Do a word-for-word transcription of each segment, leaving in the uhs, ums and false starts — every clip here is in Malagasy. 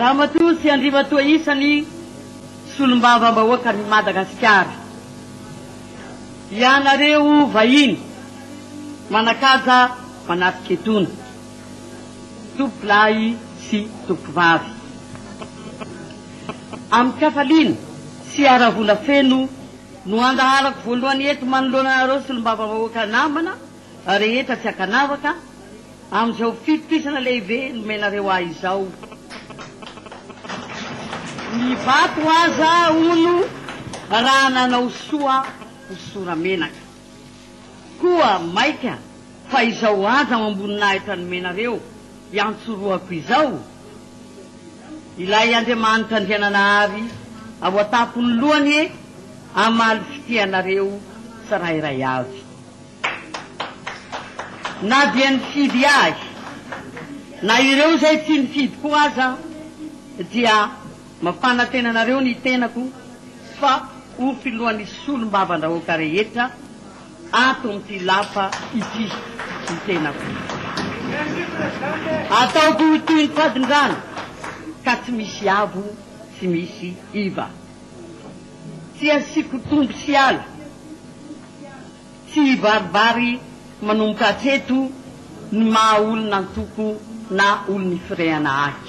Ramatoa sy Andriamatoa isany solombavam-bahoaka ny Madagasikara. Ianareo vahiny manakaja manafiky etony, tompolahy sy tompovavy. Amin'ny kafaliana sy aravona feno no andaharako voalohany eto manoloana anareo solombavam-bahoaka namana rehetra tsy akanavaka amin'izao fitokisana lehibe nomenareo ahy izao. Ny vato aza ono raha nanao soa ho sora menaka. Koa maika fa izao aza mamboninahitra nomenareo iantsoroako izao. Ilay Andriamanitra andriananahary ao atapony lohany e amaly fitianareo tsirairay avy. Na dia nifidy ahy na ireo zay tsy nifidy koa aza dia mampanatenanareo ny tenako fa ho filohan'ny solombavan-drahoaka rehetra ato amin'ity lapa ity ny tenako. Ataoko toy ny fadin-drano ka tsy misy avo tsy misy iva. Tsy asiko tombo sy ala, tsy baribary manomboka hatreto ny maha olona antoko na olony firehana ahy.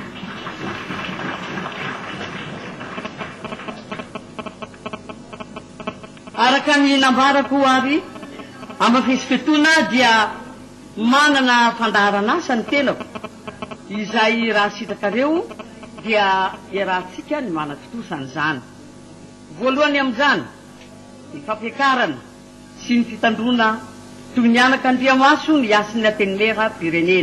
Araka ny nambarako ary amafesifetoana dia manana fandaharana asa ny tenako. Izay raha sitrakareo dia iarahantsika ny manakitosany zany. Voalohany amin'izany ny fampiakarana sy ny fitandrona toy ny anak'Andriamaso ny asin'ny antenimera pirenena.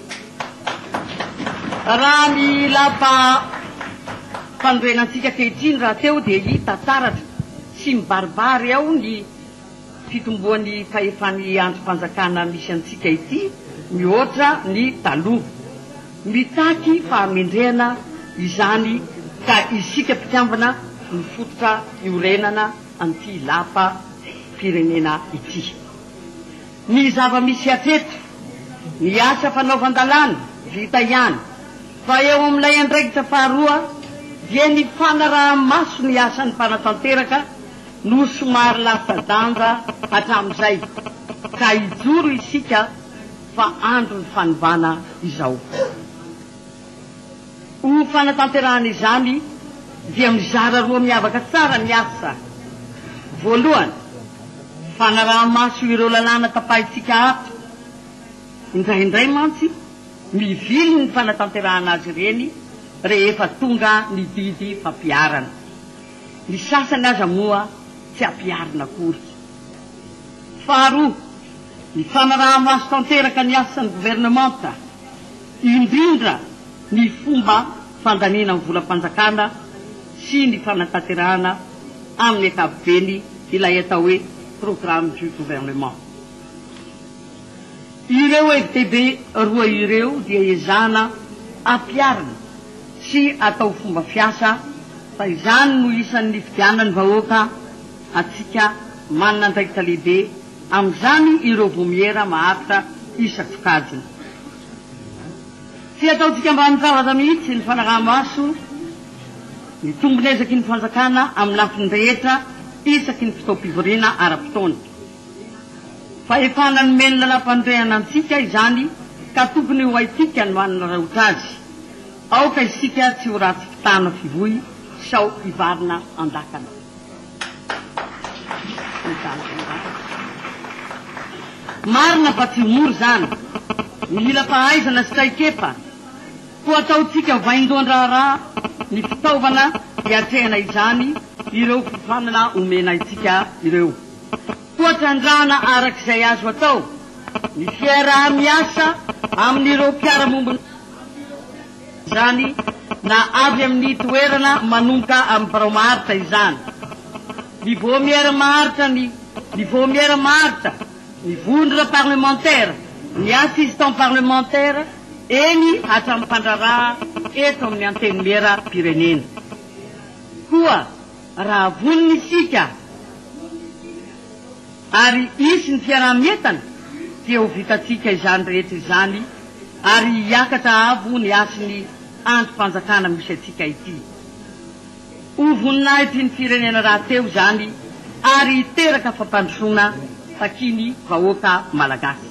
Raha ny lapa fanorenantsika kehitriny raha teo dia hita taratra sy mibaribary ao ny fitomboan'ny fahefan'ny andro fanjakana misy antsika ity mihoatra ny taloha. Mitaky fahamendrehana izany ka isika mpikambana ny fototra iorenana an'ity lapa pirenena ity. Ny zava-misy hatreto, ny asa fanaovan-dalàna vita ihany, fa eo amin'ilay andraikitra faharoa dia ny fanaraha-maso ny asan'ny mpanatanteraka no somary lasa-danja hatramin'izay ka hijoro isika fa andro ny fanovana izao. Ho fanatanterahana izany dia mizara roa miavaka tsara ny asa. Voalohany, fanaraha-maso ireo lalàna tapahintsika ato. Indraindray mantsy mivily ny fanatanterahana azy ireny rehefa tonga ny didy fampiarana. Ny sasany aza moa tsy ampiarina akory. Faharoa, ny fanaraha-maso tanteraka ny asan'ny gouvernemanta, indrindra ny fomba fandaniana ny volam-panjakana sy ny fanatanterahana amin'ny ankapobeny ilay atao hoe programme du gouvernement. Ireo F D B roa ireo dia ezana ampiarina sy atao fomba fiasa fa izany no isan'ny fidianany vahoaka atsika manana andraikitra lehibe amin'izany ireo vomiera maharitra isan-tsokajiny. Tsy ataontsika mba nizavatra mihitsy ny fanaraha-maso ny tombonezaky ny fanjakana amin'ny lafiny rehetra isaky ny fitaom-pivoriana ara-potoana. Fa efa nanomena lalam-pandrehana antsika izany ka tokony ho aitika ny manana rahotra azy. Aoka isika tsy ho ratsy fitana fivoy sao hivarina andakana. Marina fa tsy moro zany, mila fahaizana sy traikefa. Koa ataotsika vaindoan-draharaha ny fitaovana hiatrehana izany ireo fifanana omena itsika ireo. Koa trandrahana arak'izay azo atao ny fiaraha miasa amin'ireo mpiara-mombona izany na avy amin'ny toerana manomboka amin'ny barao maharitra izany. Ny vomiera maharitra ny ny vomiera maharitra ny vondra parlementaire ny assistant parlementaire eny hatramin'ny mpandraraha eto amin'ny antenimera pirenena. Koa raha vonina isika ary isy ny fiaraha-mientana dia ho vitatsika izany rehetra izany ary hiakatra avo ny asiny androm-panjakana misy atsika ity. Ho voninahitra ity ny firenena rahateo zany ary hiteraka fampandrosoana takiny vahoaka malagasy.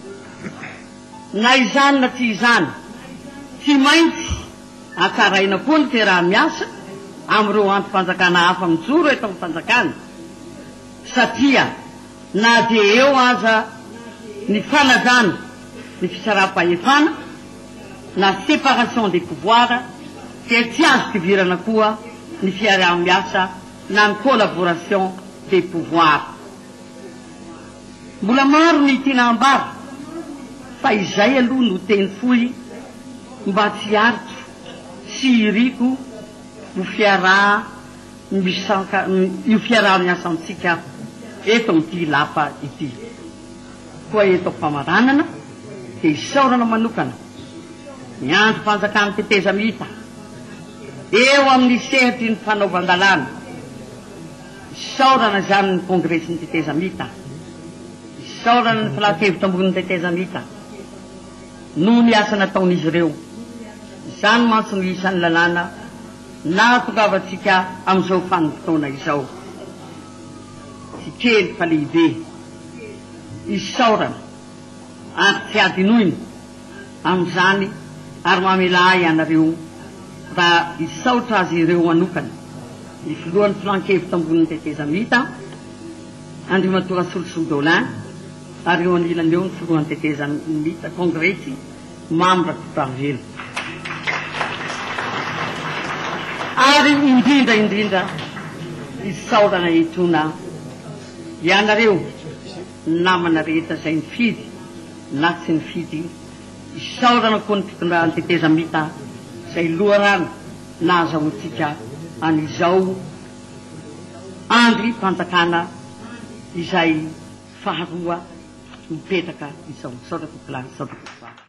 Na izany na tsy izany, tsy maintsy atsaraina koa ny fiaraha-miasa amin'ireo androm-panjakana hafa mijoro eto amin'ny fanjakana, satria na dia eo aza ny fanajana ny fisaraha-pahefana na séparation des pouvoirs, dia tsy azo tivirana koa ny fiaraha-miasa na ny collaboration des pouvoirs. Mbola maro ny tinam-bary fa izay aloha no teny fohy mba tsy aritro sy iriko ho fiaraha misanka io fiaraha-miasa antsika eto amin'ity lapa ity. Koa eto am-pamaranana dia isaorana manokana ny androm-panjakana teteza mita eo amin'ny sehitry ny fanaovan-dalàna. Isaorana zany ny kongresy ny teteza mita, isaorana ny filan-kevitra ambony ny teteza mita noho ny asa nataon'izy ireo. Izany mantsy no isan'ny lalàna na tongavantsika amin'izao fanompotoana izao. Tsy kely fa lehibe isaorana ary tsy adinoina amin'izany ary mamela ahy ianareo raha isaotra azy ireo manokana. Ny filohan'ny filan-kevitra ambony teteza mita Andriamatoa Solosodolin ary eo anilany eo ny filohan'ny teteza mita kongresy Mame Rakotoavelo. Ary indrindra indrindra isaorana etona ianareo namana rehetra izay nifidy na tsy nifidy, isaorana koa ny fitondrany teteza mita izay loharano nahazahoantsika an'izao androm-panjakana izay faharoa mipetraka izao. Sao da popolary, sao da popolary.